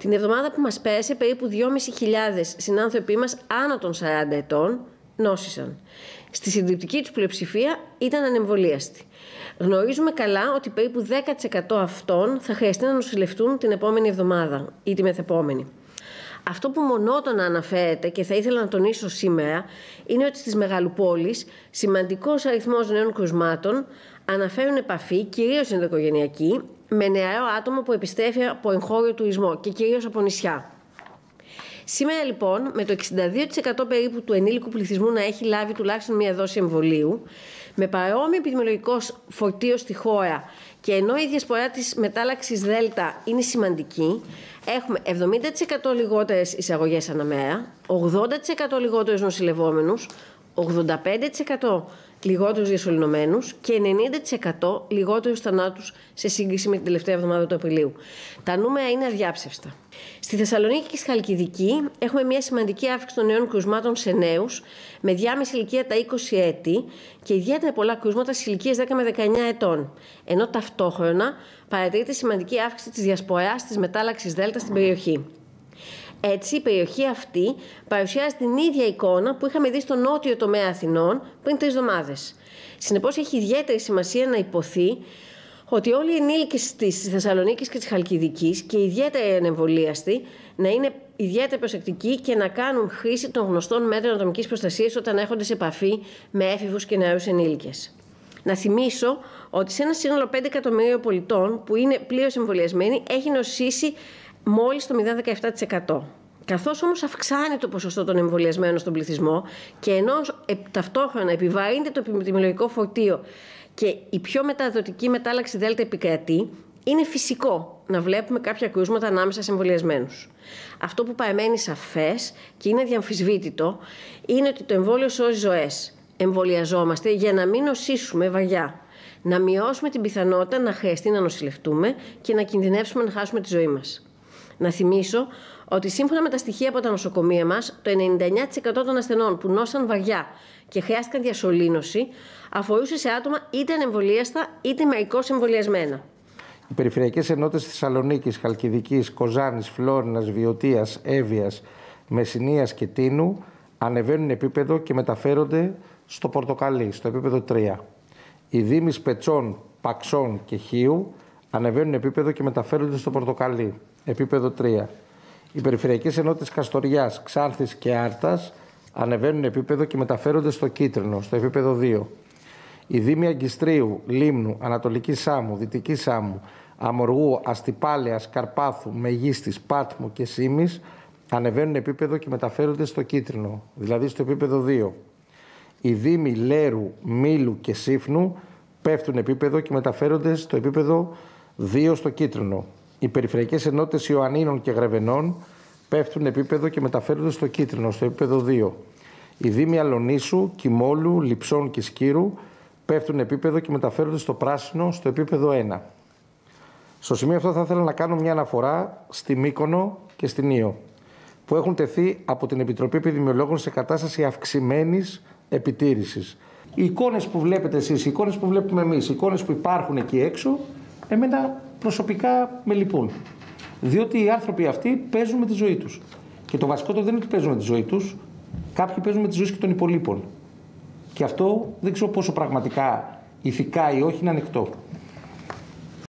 Την εβδομάδα που μας πέρασε, περίπου 2.500 συνάνθρωποι μας άνω των 40 ετών νόσησαν. Στη συντριπτική τους πλειοψηφία ήταν ανεμβολίαστοι. Γνωρίζουμε καλά ότι περίπου 10% αυτών θα χρειαστεί να νοσηλευτούν την επόμενη εβδομάδα ή τη μεθεπόμενη. Αυτό που μονότονα αναφέρεται και θα ήθελα να τονίσω σήμερα είναι ότι στις μεγαλοπόλεις σημαντικός αριθμός νέων κρουσμάτων αναφέρουν επαφή, κυρίως ενδοοικογενειακή, με νεαρό άτομο που επιστρέφει από εγχώριο τουρισμό και κυρίως από νησιά. Σήμερα λοιπόν, με το 62% περίπου του ενήλικου πληθυσμού να έχει λάβει τουλάχιστον μία δόση εμβολίου, με παρόμοιο επιδημιολογικό φορτίο στη χώρα και ενώ η διασπορά της μετάλλαξης Δέλτα είναι σημαντική, έχουμε 70% λιγότερες εισαγωγές ανά μέρα, 80% λιγότερους νοσηλευόμενους, 85% λιγότερους διασωληνωμένους και 90% λιγότερους θανάτους σε σύγκριση με την τελευταία εβδομάδα του Απριλίου. Τα νούμερα είναι αδιάψευστα. Στη Θεσσαλονίκη και στη Χαλκιδική έχουμε μια σημαντική αύξηση των νέων κρουσμάτων σε νέους με διάμεση ηλικία τα 20 έτη και ιδιαίτερα πολλά κρούσματα στις ηλικίες 10 με 19 ετών. Ενώ ταυτόχρονα παρατηρείται σημαντική αύξηση της διασποράς της μετάλλαξης Δέλτα στην περιοχή. Έτσι, η περιοχή αυτή παρουσιάζει την ίδια εικόνα που είχαμε δει στο νότιο τομέα Αθηνών πριν 3 εβδομάδες. Συνεπώς, έχει ιδιαίτερη σημασία να υποθεί ότι όλοι οι ενήλικες της Θεσσαλονίκης και της Χαλκιδικής και ιδιαίτερα οι ανεμβολίαστοι να είναι ιδιαίτερα προσεκτικοί και να κάνουν χρήση των γνωστών μέτρων ατομικής προστασίας όταν έρχονται σε επαφή με έφηβους και νεαρούς ενήλικες. Να θυμίσω ότι σε ένα σύνολο 5 εκατομμυρίων πολιτών που είναι πλήρως εμβολιασμένοι έχει νοσήσει μόλις το 0,17%. Καθώς όμως αυξάνει το ποσοστό των εμβολιασμένων στον πληθυσμό και ενώ ταυτόχρονα επιβαρύνεται το επιδημιολογικό φορτίο και η πιο μεταδοτική μετάλλαξη Δέλτα επικρατεί, είναι φυσικό να βλέπουμε κάποια κρούσματα ανάμεσα σε εμβολιασμένους. Αυτό που παραμένει σαφές και είναι αδιαμφισβήτητο είναι ότι το εμβόλιο σώζει ζωές. Εμβολιαζόμαστε για να μην νοσήσουμε βαριά, να μειώσουμε την πιθανότητα να χρειαστεί να νοσηλευτούμε και να κινδυνεύσουμε να χάσουμε τη ζωή μας. Να θυμίσω ότι σύμφωνα με τα στοιχεία από τα νοσοκομεία μας, το 99% των ασθενών που νόσαν βαριά και χρειάστηκαν διασωλήνωση αφορούσε σε άτομα είτε ανεμβολίαστα είτε μερικώς εμβολιασμένα. Οι περιφερειακές ενότητες Θεσσαλονίκης, Χαλκιδικής, Κοζάνης, Φλόρινας, Βιωτίας, Εύβοιας, Μεσσηνίας και Τίνου ανεβαίνουν επίπεδο και μεταφέρονται στο πορτοκαλί, στο επίπεδο 3. Οι δήμοι Σπετσών, Παξών και Χίου ανεβαίνουν επίπεδο και μεταφέρονται στο πορτοκαλί, επίπεδο 3. Οι περιφερειακές ενότητες Καστοριάς, Ξάνθης και Άρτας ανεβαίνουν επίπεδο και μεταφέρονται στο κίτρινο, στο επίπεδο 2. Οι δήμοι Αγκιστρίου, Λίμνου, Ανατολικής Σάμου, Δυτικής Σάμου, Αμοργού, Αστυπάλαιας, Καρπάθου, Μεγίστης, Πάτμου και Σύμης ανεβαίνουν επίπεδο και μεταφέρονται στο κίτρινο, δηλαδή στο επίπεδο 2. Οι δήμοι Λέρου, Μήλου και Σύφνου πέφτουν επίπεδο και μεταφέρονται στο επίπεδο 2 στο κίτρινο. Οι περιφερειακές ενότητες Ιωαννίνων και Γρεβενών πέφτουν επίπεδο και μεταφέρονται στο κίτρινο, στο επίπεδο 2. Οι δήμοι Αλονίσου, Κιμόλου, Λειψών και Σκύρου πέφτουν επίπεδο και μεταφέρονται στο πράσινο, στο επίπεδο 1. Στο σημείο αυτό θα ήθελα να κάνω μια αναφορά στη Μύκονο και στην Ήο, που έχουν τεθεί από την Επιτροπή Επιδημιολόγων σε κατάσταση αυξημένης επιτήρησης. Οι εικόνες που βλέπετε εσείς, οι εικόνες που βλέπουμε εμείς, οι εικόνες που υπάρχουν εκεί έξω, εμένα προσωπικά με λυπούν. Διότι οι άνθρωποι αυτοί παίζουν με τη ζωή τους. Και το βασικό δεν είναι ότι παίζουν με τη ζωή τους, κάποιοι παίζουν με τη ζωή και των υπολείπων. Και αυτό δεν ξέρω πόσο πραγματικά ηθικά ή όχι είναι ανεκτό.